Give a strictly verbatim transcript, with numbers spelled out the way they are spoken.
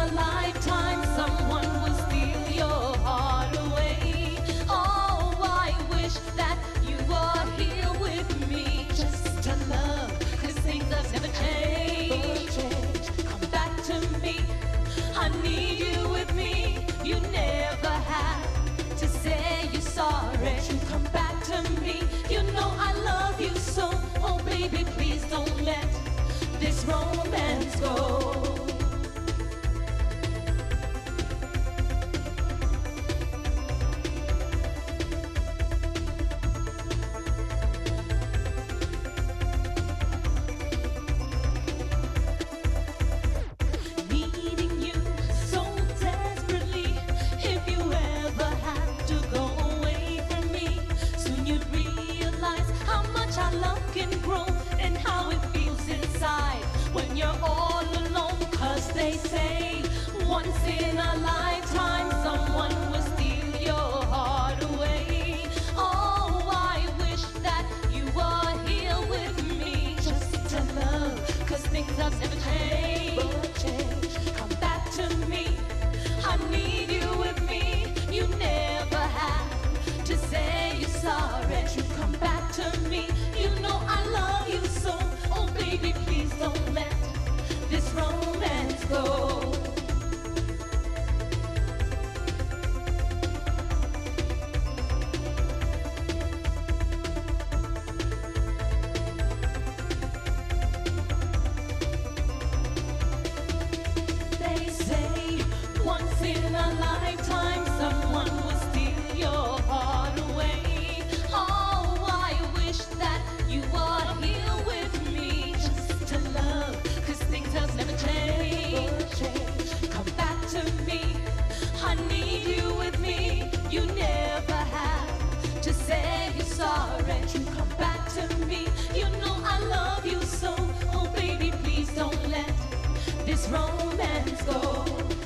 lifetime someone will steal your heart away. Oh, I wish that you were here with me just to love, 'cause things have never changed. Come back to me, I need you with me. You never have to say you're sorry. You come back to me, you know I love you so. Oh baby, please don't let this romance go. Needing you so desperately, if you ever have to go away from me, soon you'd realize how much our love can grow and how it feels inside when you're all alone. 'Cause they say once in a lifetime someone will steal your heart away. Oh, I wish that you were here with me just to love, 'cause things have never changed. Come back to me, I need you with me. You never have to say you're sorry. You come back to me, you know I love you so. Oh baby, please don't let this romance go. They say once in a lifetime someone will steal your heart away. Oh, I wish that you were here with me just to love, 'cause things have never changed. Come back to me, I need you with me. You never have to say you're sorry. You come back to me, you know I love you so. Oh baby, please don't let this romance go.